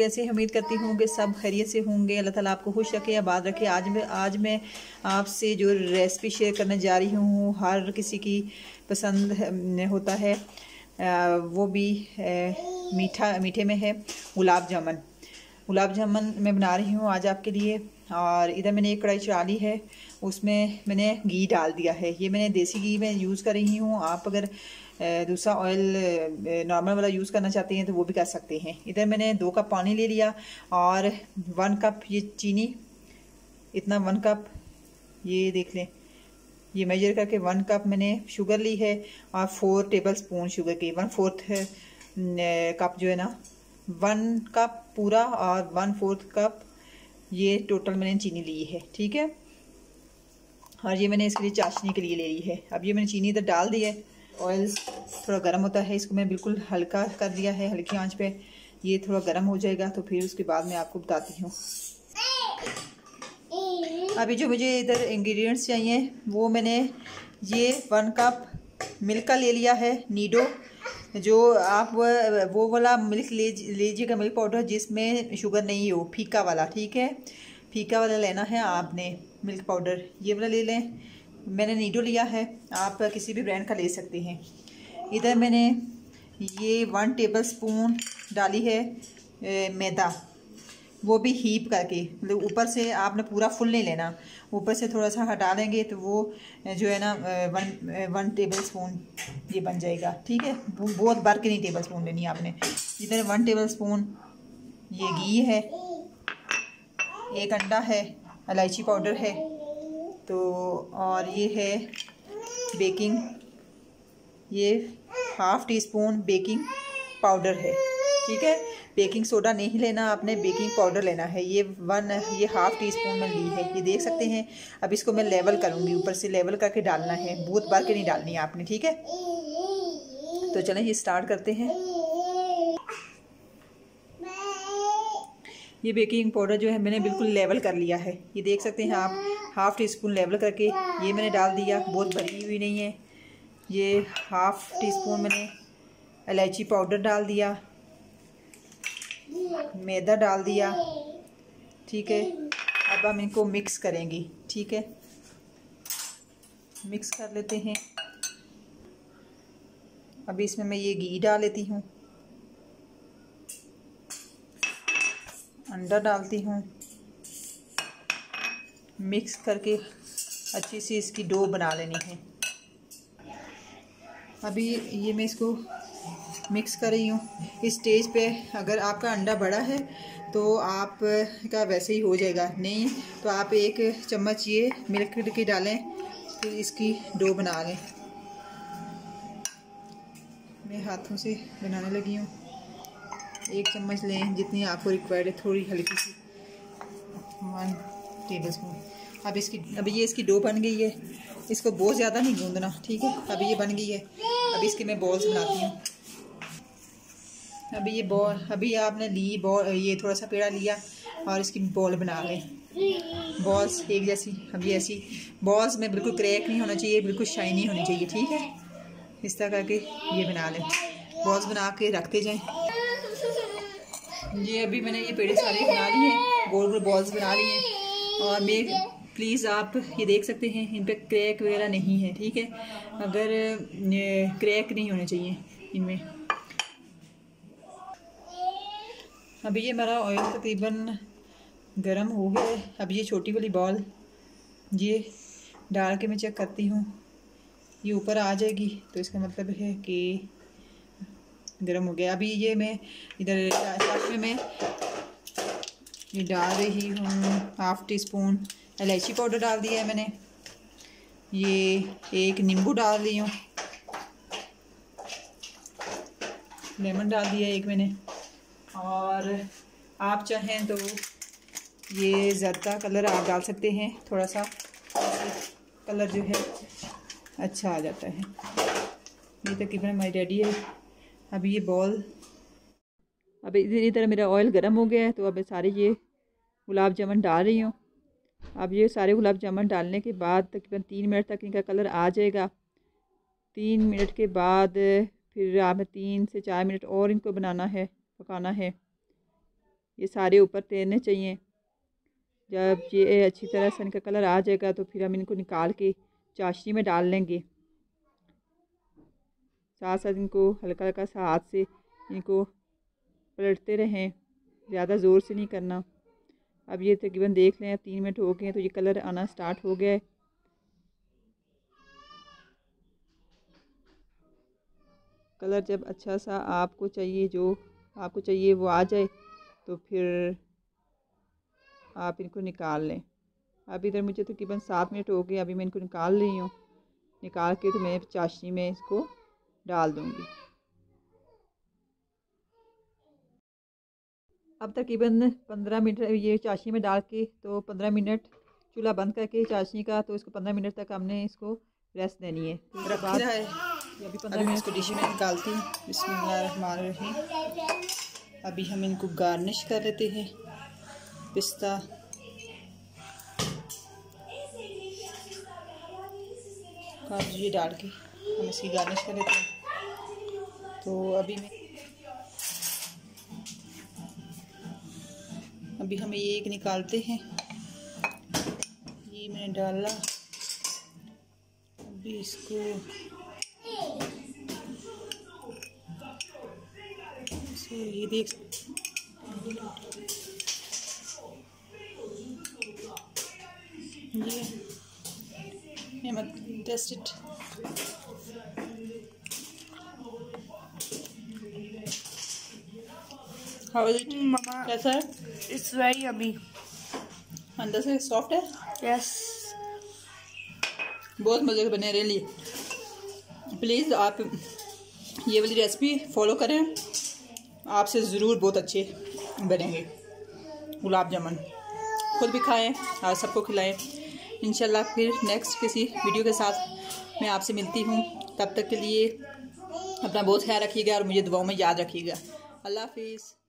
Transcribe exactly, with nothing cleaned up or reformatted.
कैसे हैं? उम्मीद करती हूँ कि सब खैरियत से होंगे। अल्लाह ताला आपको खुश रखे, आबाद रखे। आज मैं आज मैं आपसे जो रेसिपी शेयर करने जा रही हूँ, हर किसी की पसंद होता है, वो भी मीठा मीठे में है गुलाब जामुन। गुलाब जामुन मैं बना रही हूँ आज आपके लिए। और इधर मैंने एक कढ़ाई चढ़ा ली है, उसमें मैंने घी डाल दिया है। ये मैंने देसी घी में यूज़ कर रही हूँ। आप अगर दूसरा ऑयल नॉर्मल वाला यूज़ करना चाहते हैं तो वो भी कर सकते हैं। इधर मैंने दो कप पानी ले लिया और वन कप ये चीनी, इतना वन कप, ये देख लें, ये मेजर करके वन कप मैंने शुगर ली है। और फोर टेबल स्पून शुगर की, वन फोर्थ कप जो है ना, वन कप पूरा और वन फोर्थ कप ये टोटल मैंने चीनी ली है। ठीक है, और ये मैंने इसके लिए चाशनी के लिए ले ली है। अब ये मैंने चीनी इधर डाल दी है। ऑयल थोड़ा गर्म होता है, इसको मैं बिल्कुल हल्का कर दिया है, हल्की आंच पे। ये थोड़ा गर्म हो जाएगा तो फिर उसके बाद मैं आपको बताती हूँ। अभी जो मुझे इधर इंग्रेडिएंट्स चाहिए वो मैंने ये वन कप मिल्क का ले लिया है, नीडो। जो आप वो वाला मिल्क ले लीजिएगा, मिल्क पाउडर जिसमें शुगर नहीं हो, फीका वाला। ठीक है, फीका वाला लेना है आपने मिल्क पाउडर, ये वाला ले लें। मैंने नीडो लिया है, आप किसी भी ब्रांड का ले सकते हैं। इधर मैंने ये वन टेबल स्पून डाली है मैदा, वो भी हीप करके, मतलब ऊपर से आपने पूरा फुल नहीं लेना, ऊपर से थोड़ा सा हटा लेंगे तो वो जो है ना वन वन टेबल स्पून ये बन जाएगा। ठीक है, बहुत भर के नहीं टेबल स्पून लेनी आपने। इधर वन टेबल स्पून ये घी है, एक अंडा है, इलायची पाउडर है, तो और ये है बेकिंग, ये half teaspoon baking powder है। ठीक है, बेकिंग सोडा नहीं लेना आपने, बेकिंग पाउडर लेना है। ये वन ये हाफ़ टी स्पून में ली है, ये देख सकते हैं। अब इसको मैं लेवल करूँगी, ऊपर से लेवल करके डालना है, बहुत बार के नहीं डालनी है आपने। ठीक है, तो चलें ये स्टार्ट करते हैं। ये बेकिंग पाउडर जो है मैंने बिल्कुल लेवल कर लिया है, ये देख सकते हैं आप। हाफ़ टी स्पून लेवल करके ये मैंने डाल दिया, बहुत भरी हुई नहीं है। ये हाफ़ टी स्पून मैंने इलायची पाउडर डाल दिया, मैदा डाल दिया। ठीक है, अब हम इनको मिक्स करेंगे। ठीक है, मिक्स कर लेते हैं। अभी इसमें मैं ये घी डाल लेती हूँ, अंडा डालती हूँ, मिक्स करके अच्छी सी इसकी डो बना लेनी है। अभी ये मैं इसको मिक्स कर रही हूँ। इस स्टेज पे अगर आपका अंडा बड़ा है तो आप का वैसे ही हो जाएगा, नहीं तो आप एक चम्मच ये मिल्क की डालें, फिर इसकी डो बना लें। मैं हाथों से बनाने लगी हूँ, एक चम्मच लें जितनी आपको रिक्वायर्ड है, थोड़ी हल्की सी, वन टेबल स्पून। अब इसकी अभी ये इसकी डो बन गई है, इसको बहुत ज़्यादा नहीं गूंदना। ठीक है, अभी ये बन गई है। अभी इसके मैं बॉल्स बनाती हूँ। अभी ये बॉल अभी आपने ली बॉल, ये थोड़ा सा पेड़ा लिया और इसकी बॉल बना लें, बॉल्स एक जैसी। अभी ऐसी बॉल्स में बिल्कुल क्रैक नहीं होना चाहिए, बिल्कुल शाइनी होनी चाहिए। ठीक है, इस तरह करके ये बना लें, बॉल्स बना के रखते जाएं। ये अभी मैंने ये पेड़े सारे बना लिए हैं, गोल गोल बॉल्स बना लिए हैं। और मैं प्लीज़ आप ये देख सकते हैं इन पे क्रैक वगैरह नहीं है। ठीक है, अगर क्रैक नहीं होने चाहिए इनमें। अभी ये मेरा ऑयल तकरीबन गरम हो गया है। अब ये छोटी वाली बॉल ये डाल के मैं चेक करती हूँ, ये ऊपर आ जाएगी तो इसका मतलब है कि गरम हो गया। अभी ये मैं इधर चाशनी में ये डाल रही हूँ, हाफ़ टी स्पून इलायची पाउडर डाल दिया है मैंने, ये एक नींबू डाल रही हूँ, लेमन डाल दिया एक मैंने। और आप चाहें तो ये ज़रदा कलर आप डाल सकते हैं, थोड़ा सा कलर जो है अच्छा आ जाता है। ये तकरीबन हमारी रेडी है। अभी ये बॉल, अब इसी तरह मेरा ऑयल गर्म हो गया है तो अब सारे ये गुलाब जामुन डाल रही हूँ। अब ये सारे गुलाब जामुन डालने के बाद तकरीबन तीन मिनट तक इनका कलर आ जाएगा। तीन मिनट के बाद फिर आपने तीन से चार मिनट और इनको बनाना है, पकाना है। ये सारे ऊपर तैरने चाहिए। जब ये अच्छी तरह से इनका कलर आ जाएगा तो फिर हम इनको निकाल के चाशनी में डाल लेंगे। साथ साथ इनको हल्का हल्का सा हाथ से इनको पलटते रहें, ज़्यादा ज़ोर से नहीं करना। अब ये तकरीबन देख लें तीन मिनट हो गए हैं तो ये कलर आना स्टार्ट हो गया है। कलर जब अच्छा सा आपको चाहिए, जो आपको चाहिए वो आ जाए तो फिर आप इनको निकाल लें। अब इधर मुझे तकरीबन सात मिनट हो गए, अभी मैं इनको निकाल रही हूँ। निकाल के तो मैं चाशनी में इसको डाल दूँगी। अब तकरीबन पंद्रह मिनट ये चाशनी में डाल के तो पंद्रह मिनट चूल्हा बंद करके चाशनी का, तो इसको पंद्रह मिनट तक हमने इसको रेस्ट देनी है। तो रख रहा है अभी पंद्रह मिनट इसको डिश में निकालती हूँ। बिस्मिल्लाहिर्रहमानिर्रहीम। अभी हम इनको गार्निश कर लेते हैं। पिस्ता काजू ये डाल के हम इसकी गार्निश कर लेते हैं। तो अभी मैं अभी हम ये एक निकालते हैं। ये मैंने डाला, अभी इसको इसको ये देख ये मैं मत taste it. How is it mama? कैसा है? It's very yummy. अंदर से सॉफ्ट है। यस, बहुत मज़े के बने रहे लिए। प्लीज़ आप ये वाली रेसिपी फॉलो करें, आपसे ज़रूर बहुत अच्छे बनेंगे गुलाब जामुन। खुद भी खाएं और सबको खिलाएं। इंशाल्लाह फिर नेक्स्ट किसी वीडियो के साथ मैं आपसे मिलती हूँ। तब तक के लिए अपना बहुत ख्याल रखिएगा और मुझे दुआओं में याद रखिएगा। अल्लाह हाफिज़।